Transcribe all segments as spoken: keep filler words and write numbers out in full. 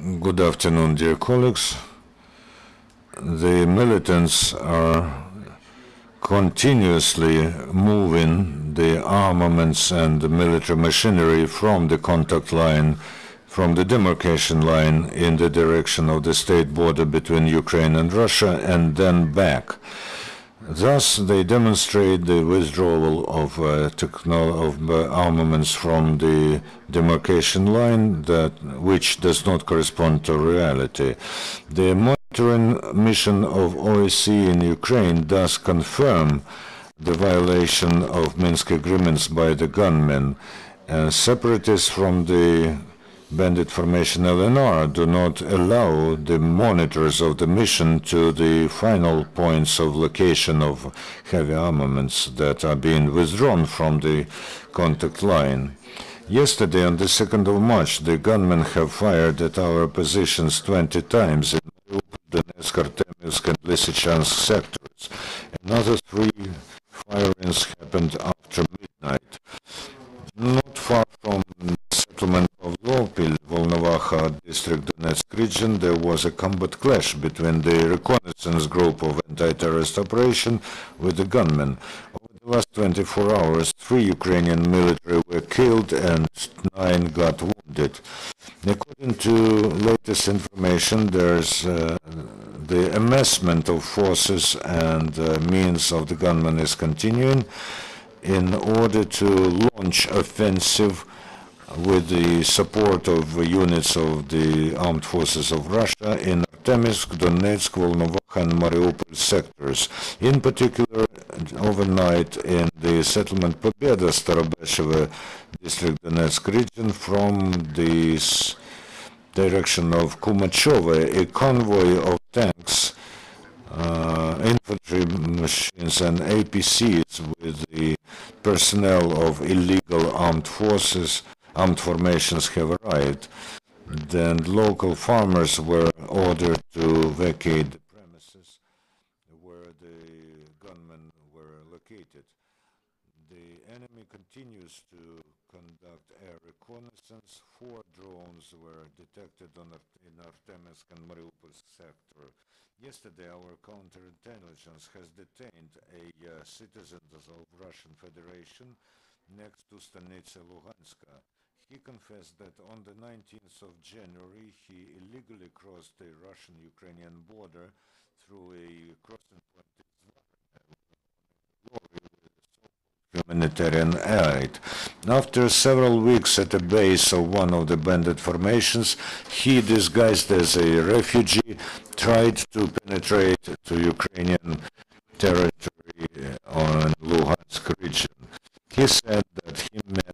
Good afternoon, dear colleagues. The militants are continuously moving the armaments and the military machinery from the contact line, from the demarcation line in the direction of the state border between Ukraine and Russia, and then back. Thus, they demonstrate the withdrawal of, uh, techno of uh, armaments from the demarcation line, that, which does not correspond to reality. The monitoring mission of O S C E in Ukraine does confirm the violation of Minsk agreements by the gunmen. Uh, separatists from the bandit formation L N R do not allow the monitors of the mission to the final points of location of heavy armaments that are being withdrawn from the contact line. Yesterday, on the second of March, the gunmen have fired at our positions twenty times in Marupolskomu, Donetsk and Lisichanskom sectors. Another three firings happened after midnight. Not far from the settlement Pavlopil Volnovakha district Donetsk region, there was a combat clash between the reconnaissance group of antiterrorist operation with the gunmen. Over the last twenty-four hours, three Ukrainian military were killed and nine got wounded. According to latest information, there's uh, the amassment of forces and uh, means of the gunmen is continuing in order to launch offensive with the support of units of the armed forces of Russia in Donetsk, Donetsk, Volnovakha and Mariupol sectors. In particular, overnight in the settlement Pobeda Starobeshevskiy district Donetsk region from the direction of Kumachove, a convoy of tanks, uh, infantry machines and A P Cs with the personnel of illegal armed forces armed formations have arrived. Then local farmers were ordered to vacate the premises where the gunmen were located. The enemy continues to conduct air reconnaissance. Four drones were detected on, in Donetsk and Mariupol sector. Yesterday, our counterintelligence has detained a uh, citizen of Russian Federation next to Stanitsa Luhansk. He confessed that on the nineteenth of January he illegally crossed the Russian-Ukrainian border through a crossing point with humanitarian aid. After several weeks at the base of one of the bandit formations, he, disguised as a refugee, tried to penetrate to Ukrainian territory on Luhansk region. He said that he met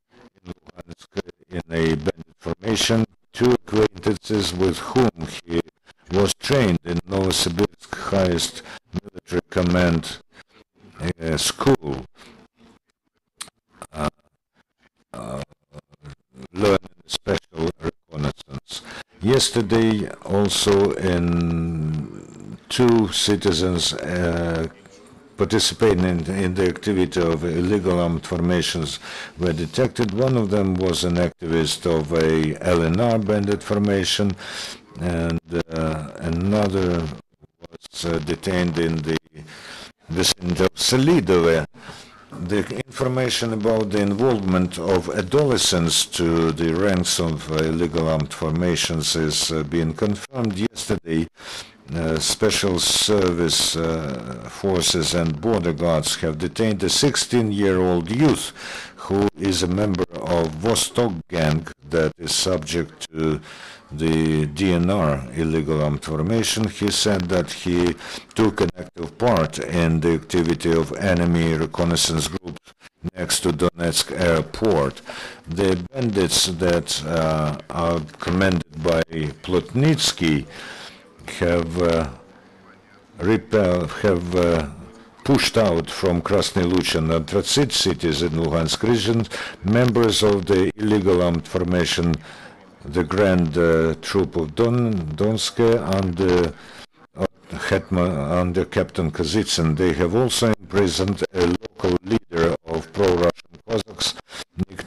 in a bandit formation two acquaintances with whom he was trained in Novosibirsk highest military command uh, school, uh, uh, learning special reconnaissance. Yesterday, also, in two citizens uh, participating in, in the activity of illegal armed formations were detected. One of them was an activist of a L N R bandit formation, and uh, another was uh, detained in the vicinity of Salidove. The information about the involvement of adolescents to the ranks of uh, illegal armed formations is uh, being confirmed yesterday. Uh, special service uh, forces and border guards have detained a sixteen-year-old youth who is a member of Vostok gang that is subject to the D N R illegal armed formation. He said that he took an active part in the activity of enemy reconnaissance groups next to Donetsk airport. The bandits that uh, are commanded by Plotnitsky have uh, repel, have uh, pushed out from Krasny Luch and Antratsit cities in Luhansk region members of the illegal armed formation, the Grand uh, Troop of Don Donetsk under uh, Hetman, under Captain Kazitsyn. They have also imprisoned a local leader of pro-Russian Cossacks, nicknamed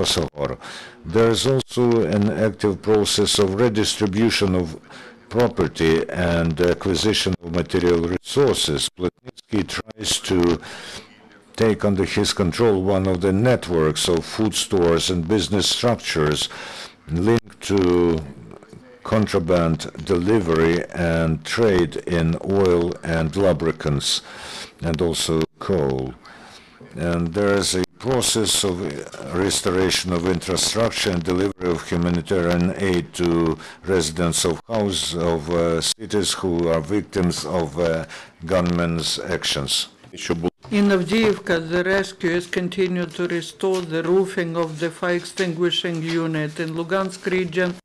Krasogor. There is also an active process of redistribution of property and acquisition of material resources. Plotnitsky tries to take under his control one of the networks of food stores and business structures linked to contraband delivery and trade in oil and lubricants, and also coal. And there is a process of restoration of infrastructure and delivery of humanitarian aid to residents of houses of uh, cities who are victims of uh, gunmen's actions. In Avdiivka, the rescuers continue to restore the roofing of the fire extinguishing unit. In Luhansk region,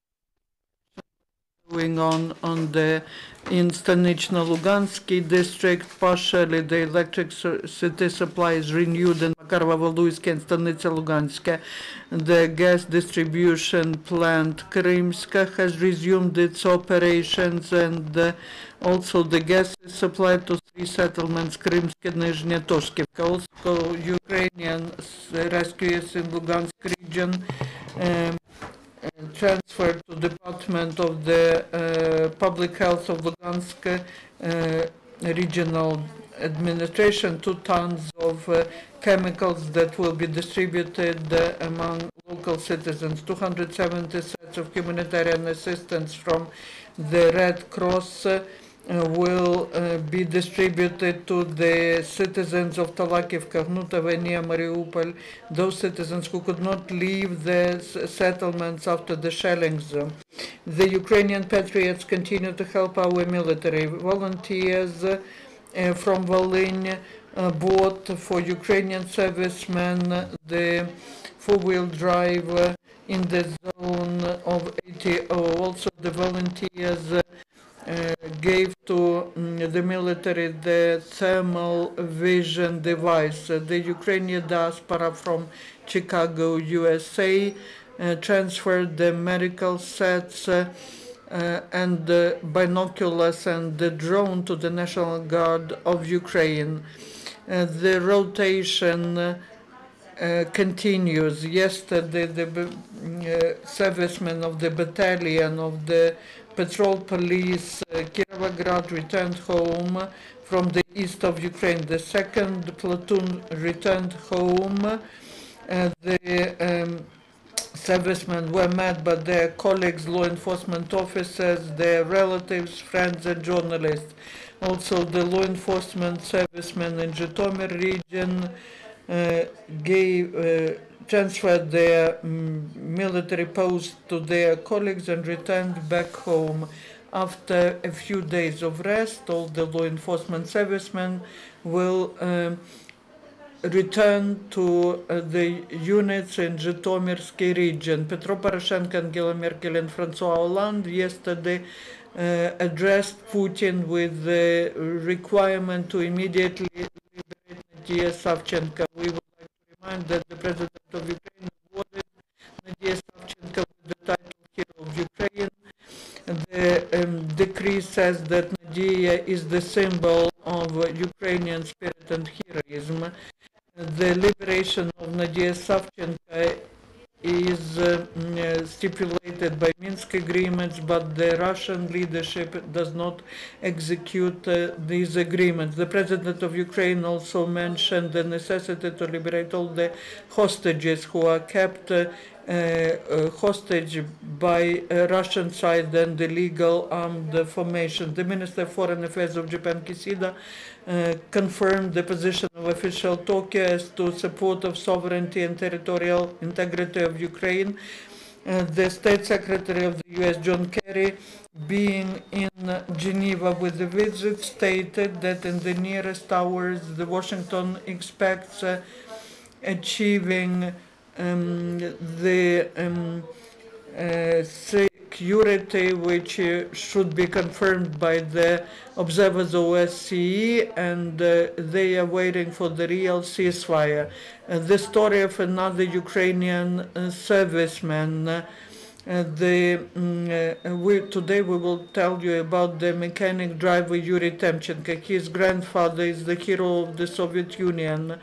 going on on the in Stanично-Lugansky district, partially the electricity supply is renewed in Makarovo-Voluysk and Stanitsa-Luganska. The gas distribution plant Krymska has resumed its operations, and uh, also the gas is supplied to three settlements, Krymsk and Nizhny-Toshkivka. Also, Ukrainian rescuers in Lugansk region um, transferred to Department of the uh, Public Health of Lugansk uh, Regional Administration two tons of uh, chemicals that will be distributed uh, among local citizens. two hundred seventy sets of humanitarian assistance from the Red Cross uh, Uh, will uh, be distributed to the citizens of Talakivka, Knutova, near Mariupol, those citizens who could not leave the settlements after the shellings. The Ukrainian patriots continue to help our military. Volunteers uh, from Volyn uh, bought for Ukrainian servicemen the four-wheel drive uh, in the zone of A T O. Also, the volunteers uh, Uh, gave to um, the military the thermal vision device. Uh, the Ukrainian diaspora from Chicago, U S A, uh, transferred the medical sets uh, uh, and the binoculars and the drone to the National Guard of Ukraine. Uh, the rotation uh, Uh, continues. Yesterday, the uh, servicemen of the battalion of the patrol police uh, Kirovograd returned home from the east of Ukraine. The second platoon returned home. Uh, the um, servicemen were met by their colleagues, law enforcement officers, their relatives, friends, and journalists. Also, the law enforcement servicemen in Zhytomyr region Uh, gave, uh, transferred their um, military post to their colleagues and returned back home. After a few days of rest, all the law enforcement servicemen will uh, return to uh, the units in Zhytomyrsky region. Petro Poroshenko, Angela Merkel, and Francois Hollande yesterday uh, addressed Putin with the requirement to immediately Nadia Savchenko. We would like to remind that the President of Ukraine awarded Nadia Savchenko with the title Hero of Ukraine. The um, decree says that Nadia is the symbol of uh, Ukrainian spirit and heroism. The liberation of Nadia Savchenko is uh, stipulated by Minsk agreements, but the Russian leadership does not execute uh, these agreements. The President of Ukraine also mentioned the necessity to liberate all the hostages who are kept uh, uh, hostage by uh, Russian side and illegal armed formation. The Minister of Foreign Affairs of Japan, Kishida, Uh, confirmed the position of official Tokyo as to support of sovereignty and territorial integrity of Ukraine. Uh, the State Secretary of the U S, John Kerry, being in Geneva with the visit, stated that in the nearest hours, the Washington expects uh, achieving um, the um, uh, security which uh, should be confirmed by the observers of O S C E, and uh, they are waiting for the real ceasefire. Uh, the story of another Ukrainian uh, serviceman. Uh, the, um, uh, we, today we will tell you about the mechanic driver Yuri Temchenko. His grandfather is the hero of the Soviet Union.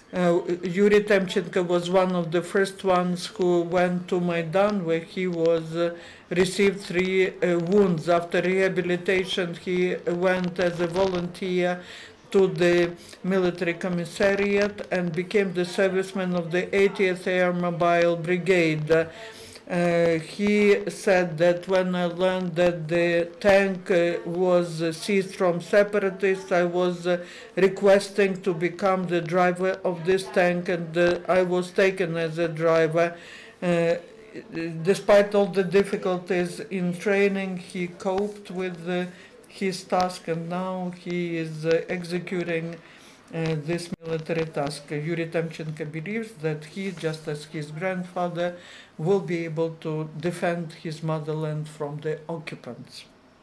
Uh, Yuri Temchenko was one of the first ones who went to Maidan, where he was uh, received three uh, wounds. After rehabilitation, he went as a volunteer to the military commissariat and became the serviceman of the eightieth Air Mobile Brigade. Uh, he said that when I learned that the tank uh, was uh, seized from separatists, I was uh, requesting to become the driver of this tank, and uh, I was taken as a driver. Uh, despite all the difficulties in training, he coped with uh, his task, and now he is uh, executing uh, this military task. Uh, Yuri Temchenko believes that he, just as his grandfather, will be able to defend his motherland from the occupants.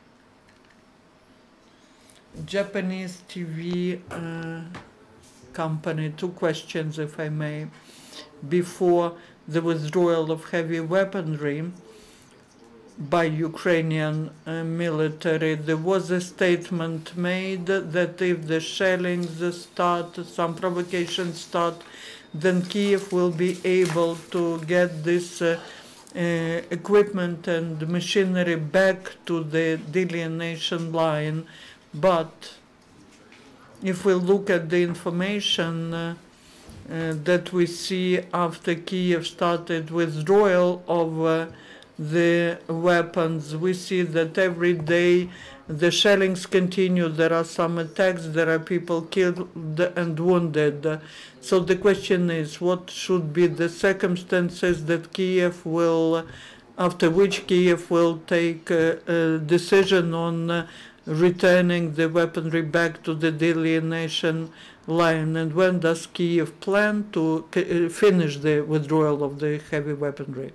Japanese T V uh, company, two questions if I may. Before the withdrawal of heavy weaponry by Ukrainian uh, military, there was a statement made that if the shellings start, some provocations start, then Kiev will be able to get this uh, uh, equipment and machinery back to the delineation line. But if we look at the information uh, uh, that we see after Kiev started withdrawal of uh, the weapons, we see that every day the shellings continue. There are some attacks, there are people killed and wounded. So the question is, what should be the circumstances that Kiev will, after which Kiev will take a, a decision on uh, returning the weaponry back to the delineation line, and when does Kiev plan to uh, finish the withdrawal of the heavy weaponry?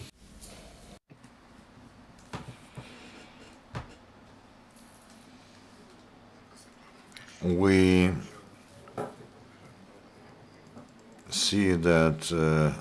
We see that uh,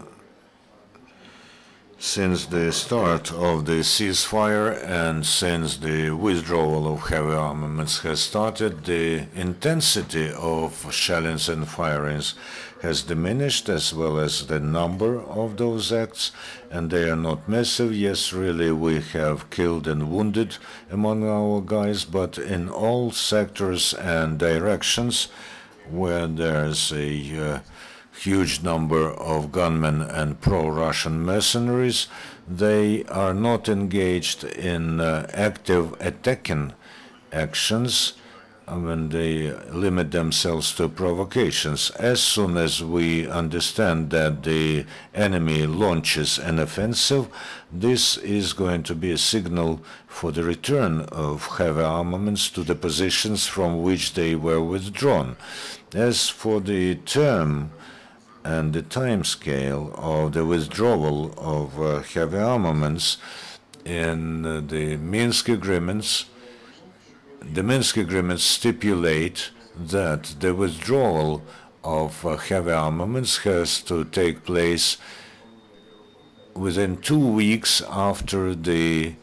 since the start of the ceasefire and since the withdrawal of heavy armaments has started, the intensity of shellings and firings has diminished, as well as the number of those acts, and they are not massive. Yes, really, we have killed and wounded among our guys, but in all sectors and directions where there's a uh, huge number of gunmen and pro-Russian mercenaries, they are not engaged in uh, active attacking actions when they limit themselves to provocations. As soon as we understand that the enemy launches an offensive, this is going to be a signal for the return of heavy armaments to the positions from which they were withdrawn. As for the term and the time scale of the withdrawal of uh, heavy armaments in uh, the Minsk agreements, the Minsk agreements stipulate that the withdrawal of uh, heavy armaments has to take place within two weeks after the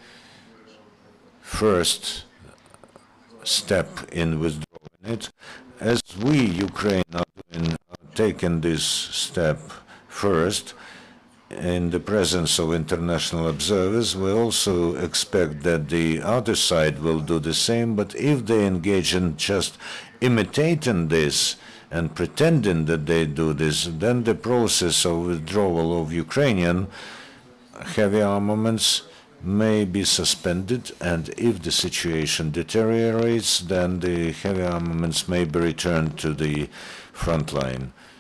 first step in withdrawing it. As we, Ukraine, are doing, are taking this step first, in the presence of international observers, we also expect that the other side will do the same, but if they engage in just imitating this and pretending that they do this, then the process of withdrawal of Ukrainian heavy armaments may be suspended, and if the situation deteriorates, then the heavy armaments may be returned to the front line.